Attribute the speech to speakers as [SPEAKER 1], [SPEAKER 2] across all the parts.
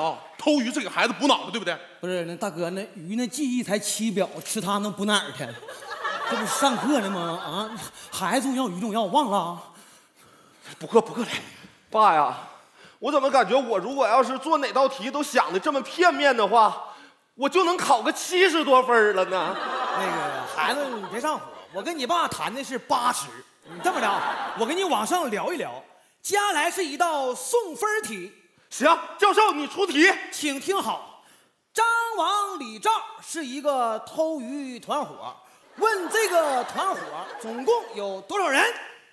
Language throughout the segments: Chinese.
[SPEAKER 1] 啊，偷鱼是给孩子补脑的，对不对？
[SPEAKER 2] 不是，那大哥，那鱼那记忆才7秒，吃它能补哪儿去？这不是上课呢吗？啊，孩子重要，鱼重要，忘了？
[SPEAKER 1] 补课来。
[SPEAKER 3] 爸呀，我怎么感觉我如果要是做哪道题都想的这么片面的话，我就能考个70多分了呢？
[SPEAKER 2] 那个孩子，你别上火，我跟你爸谈的是80。你这么着，我跟你往上聊一聊。接下来是一道送分题。
[SPEAKER 3] 行，教授你出题，
[SPEAKER 2] 请听好。张王李赵是一个偷鱼团伙，问这个团伙总共有多少人？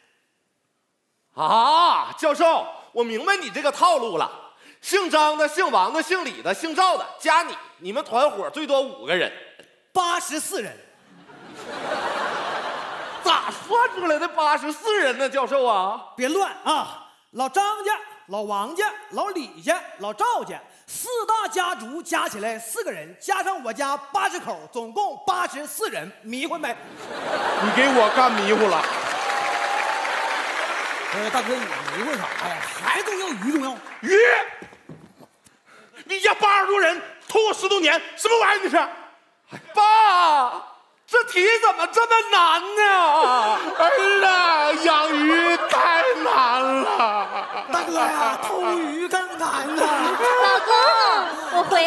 [SPEAKER 3] 啊，教授，我明白你这个套路了。姓张的、姓王的、姓李的、姓赵的，加你们团伙最多5个人
[SPEAKER 2] ，84人。
[SPEAKER 3] 咋算出来的84人呢？教授啊，
[SPEAKER 2] 别乱啊！老张家、老王家、老李家、老赵家4大家族加起来4个人，加上我家80口，总共84人，迷糊没？
[SPEAKER 1] 你给我干迷糊了。
[SPEAKER 2] 大哥，你迷糊啥呀？孩子重要，鱼重要。
[SPEAKER 1] 鱼，你家80多人偷我10多年，什么玩意儿这是？
[SPEAKER 3] 爸，这题怎么这么难呢？
[SPEAKER 1] 儿啊，养鱼太难了。
[SPEAKER 2] 大哥呀，偷鱼更难呐！
[SPEAKER 4] 老公，我回